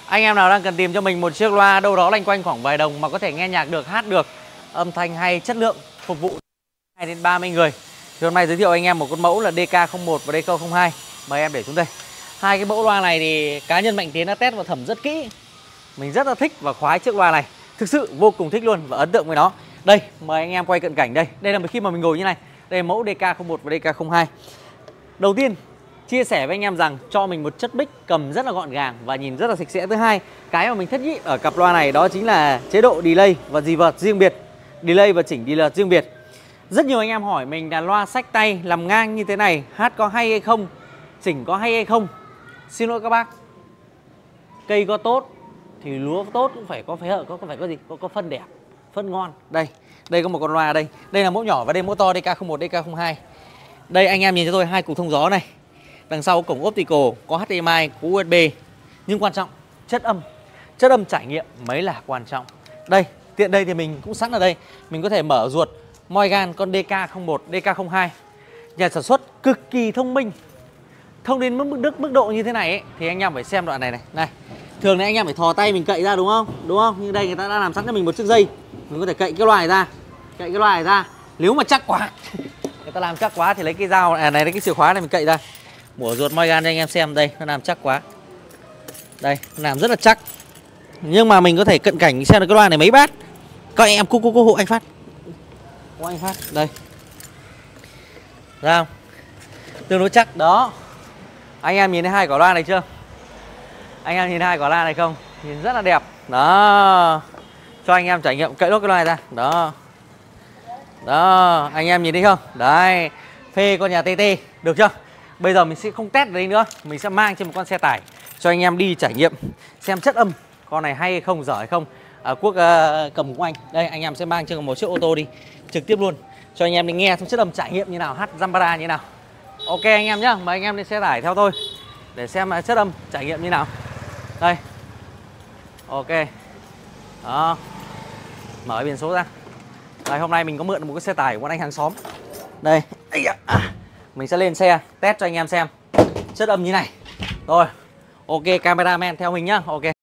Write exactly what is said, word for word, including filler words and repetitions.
Anh em nào đang cần tìm cho mình một chiếc loa đâu đó loanh quanh khoảng vài đồng mà có thể nghe nhạc được, hát được, âm thanh hay, chất lượng, phục vụ hai đến ba mươi người, thì hôm nay giới thiệu anh em một con mẫu là D K không một và D K không hai. Mời em để xuống đây. Hai cái mẫu loa này thì cá nhân Mạnh Tiến đã test và thẩm rất kỹ. Mình rất là thích và khoái chiếc loa này, thực sự vô cùng thích luôn và ấn tượng với nó. Đây, mời anh em quay cận cảnh đây. Đây là khi mà mình ngồi như này. Đây là mẫu D K không một và D K không hai. Đầu tiên, chia sẻ với anh em rằng cho mình một chất mic cầm rất là gọn gàng và nhìn rất là sạch sẽ. Thứ hai, cái mà mình thích nhất ở cặp loa này đó chính là chế độ delay và reverb riêng biệt. Delay và chỉnh delay riêng biệt. Rất nhiều anh em hỏi mình là loa xách tay làm ngang như thế này hát có hay hay không, chỉnh có hay hay không. Xin lỗi các bác, cây có tốt thì lúa tốt cũng phải có phải có có phải có gì có có phân đẹp, phân ngon. Đây, đây có một con loa đây. Đây là mẫu nhỏ và đây mẫu to D K không một, D K không hai. Đây anh em nhìn cho tôi hai cục thông gió này. Đằng sau có cổng optical, có H D M I, có U S B. Nhưng quan trọng, chất âm. Chất âm trải nghiệm mới là quan trọng. Đây, tiện đây thì mình cũng sẵn ở đây. Mình có thể mở ruột Moigan con D K không một, D K không hai. Nhà sản xuất cực kỳ thông minh. Thông đến mức đức mức độ như thế này ấy, thì anh em phải xem đoạn này này. Này, thường này anh em phải thò tay mình cậy ra đúng không? Đúng không? Nhưng đây người ta đã làm sẵn cho mình một chiếc dây. Mình có thể cậy cái loa này ra. Cậy cái loa này ra. Nếu mà chắc quá, người ta làm chắc quá thì lấy cái dao à, này lấy cái chìa khóa này mình cậy ra. Mở ruột Moigan cho anh em xem đây, nó làm chắc quá. Đây, nó làm rất là chắc. Nhưng mà mình có thể cận cảnh xem được cái loa này mấy bát. Các anh em cô cô cô hộ anh Phát. Hộ anh Phát, đây. Ra không? Tương đối chắc đó. Anh em nhìn thấy hai quả loa này chưa? Anh em nhìn hai quả loa này không? Nhìn rất là đẹp. Đó. Cho anh em trải nghiệm cậy lốt cái loa này ra. Đó. Đó, anh em nhìn thấy không? Đấy. Phê con nhà tê tê, được chưa? Bây giờ mình sẽ không test ở đây nữa. Mình sẽ mang trên một con xe tải cho anh em đi trải nghiệm xem chất âm con này hay hay không, dở hay không. À, Quốc uh, cầm của anh. Đây, anh em sẽ mang trên một chiếc ô tô đi trực tiếp luôn cho anh em đi nghe chất âm trải nghiệm như nào, hát Zambara như nào. Ok anh em nhá, mời anh em lên xe tải theo tôi để xem chất âm trải nghiệm như nào. Đây. Ok. Đó. Mở biển số ra. Đây, hôm nay mình có mượn một cái xe tải của anh hàng xóm. Đây. Mình sẽ lên xe test cho anh em xem chất âm như này. Rồi. Ok, cameraman theo mình nhá. Ok.